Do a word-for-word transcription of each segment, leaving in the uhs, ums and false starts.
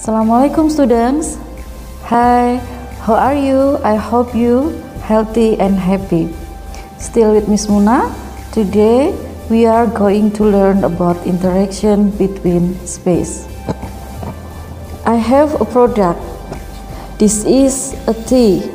Assalamualaikum students. Hi, how are you? I hope you healthy and happy. Still with Miss Muna. Today we are going to learn about interaction between space. I have a product. This is a tea.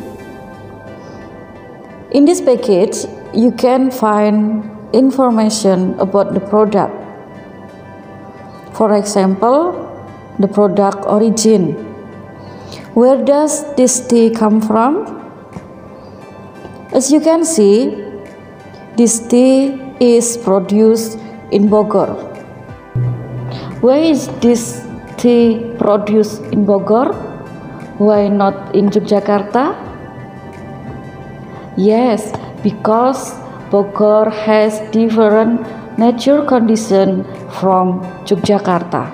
In this package, you can find information about the product. For example, the product origin. Where does this tea come from? As you can see, this tea is produced in Bogor. Why is this tea produced in Bogor? Why not in Yogyakarta? Yes, because Bogor has different nature condition from Yogyakarta.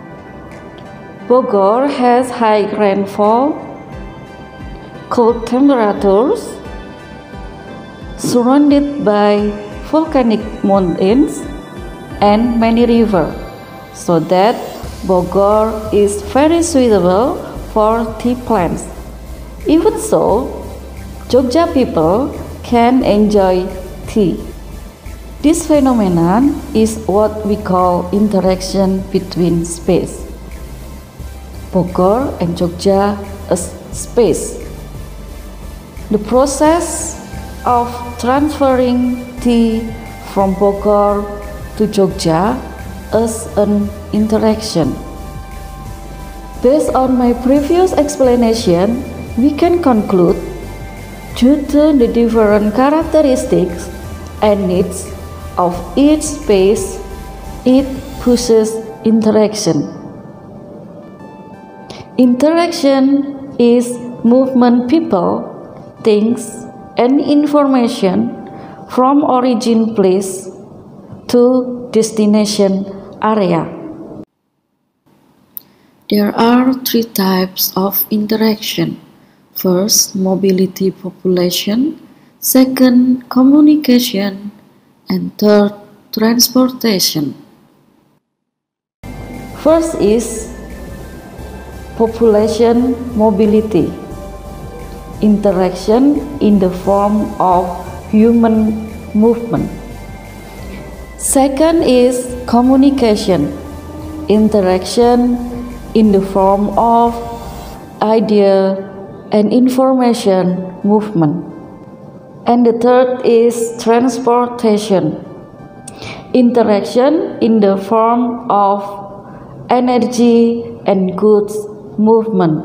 Bogor has high rainfall, cold temperatures, surrounded by volcanic mountains and many rivers, so that Bogor is very suitable for tea plants. Even so, Jogja people can enjoy tea. This phenomenon is what we call interaction between space. Bogor and Jogja as space. The process of transferring tea from Bogor to Jogja is an interaction. Based on my previous explanation, we can conclude, due to the different characteristics and needs of each space, it pushes interaction. Interaction is movement people, things, and information from origin place to destination area. There are three types of interaction. First, mobility population. Second, communication. And third, transportation. First is population mobility, interaction in the form of human movement. Second is communication, interaction in the form of idea and information movement. And the third is transportation, interaction in the form of energy and goods movement.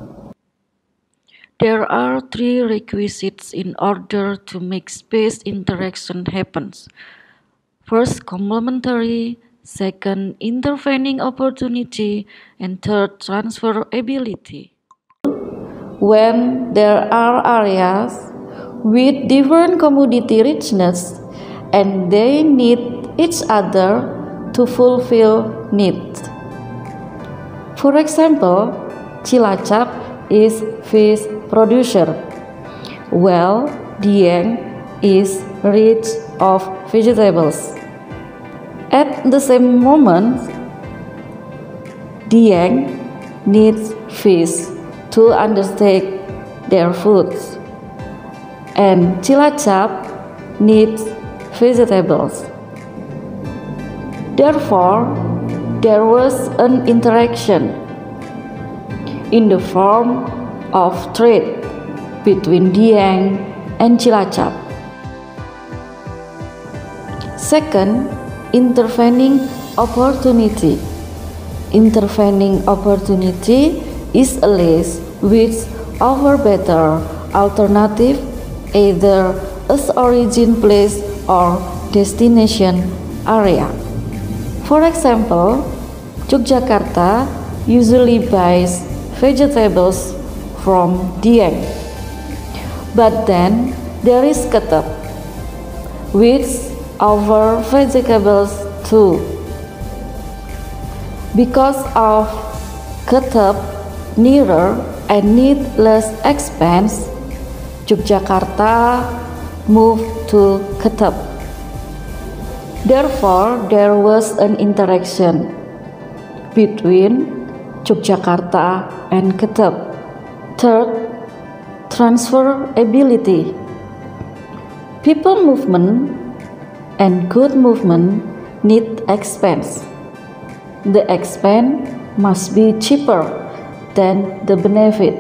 There are three requisites in order to make space interaction happens. First, complementary. Second, intervening opportunity. And third, transferability. When there are areas with different commodity richness and they need each other to fulfill needs. For example, Cilacap is fish producer, while Dieng is rich of vegetables. At the same moment, Dieng needs fish to undertake their foods, and Cilacap needs vegetables. Therefore, there was an interaction in the form of trade between Dieng and Cilacap. Second, intervening opportunity. Intervening opportunity is a list which offers better alternative either as origin place or destination area. For example, Yogyakarta usually buys vegetables from Dieng, but then there is Ketep, which offers vegetables too. Because of Ketep nearer and need less expense, Yogyakarta moved to Ketep. Therefore, there was an interaction between Yogyakarta, and Ketep. Third, transferability. People movement and good movement need expense. The expense must be cheaper than the benefit.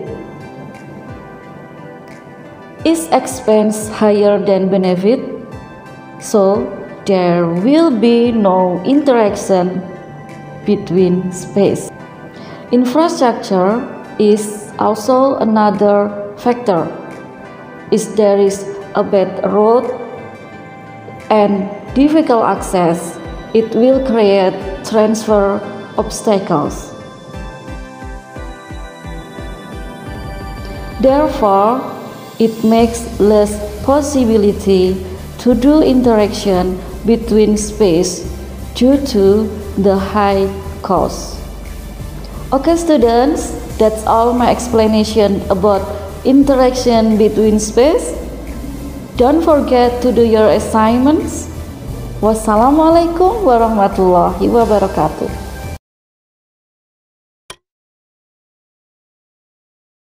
Is expense higher than benefit? So there will be no interaction between space. Infrastructure is also another factor. If there is a bad road and difficult access, it will create transfer obstacles. Therefore, it makes less possibility to do interaction between space due to the high cost. Okay students, that's all my explanation about interaction between space. Don't forget to do your assignments. Wassalamualaikum warahmatullahi wabarakatuh.